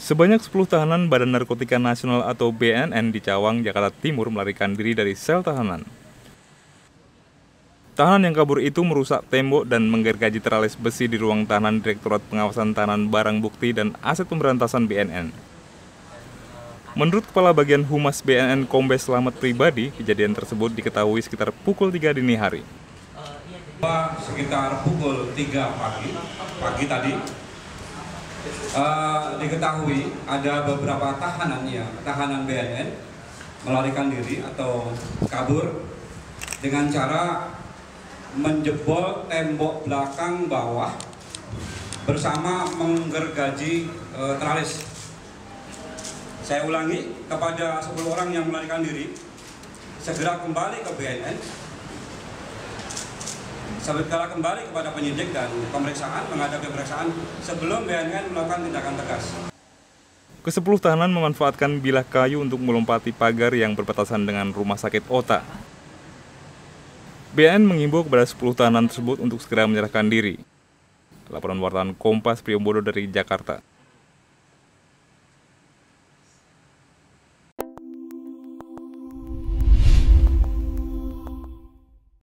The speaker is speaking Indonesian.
Sebanyak 10 tahanan Badan Narkotika Nasional atau BNN di Cawang, Jakarta Timur melarikan diri dari sel tahanan. Tahanan yang kabur itu merusak tembok dan menggergaji teralis besi di ruang tahanan Direktorat Pengawasan Tahanan Barang Bukti dan Aset Pemberantasan BNN. Menurut Kepala Bagian Humas BNN Kombes Slamet Pribadi, kejadian tersebut diketahui sekitar pukul 3 dini hari. Sekitar pukul 3 pagi tadi, diketahui ada beberapa tahanan BNN melarikan diri atau kabur dengan cara menjebol tembok belakang bawah bersama menggergaji teralis. Saya ulangi, kepada 10 orang yang melarikan diri, segera kembali ke BNN, segera kembali kepada penyidik dan menghadapi pemeriksaan sebelum BNN melakukan tindakan tegas. Ke-10 tahanan memanfaatkan bilah kayu untuk melompati pagar yang berbatasan dengan Rumah Sakit OTA. BNN mengimbau kepada 10 tahanan tersebut untuk segera menyerahkan diri. Laporan wartawan Kompas Priyobodo dari Jakarta.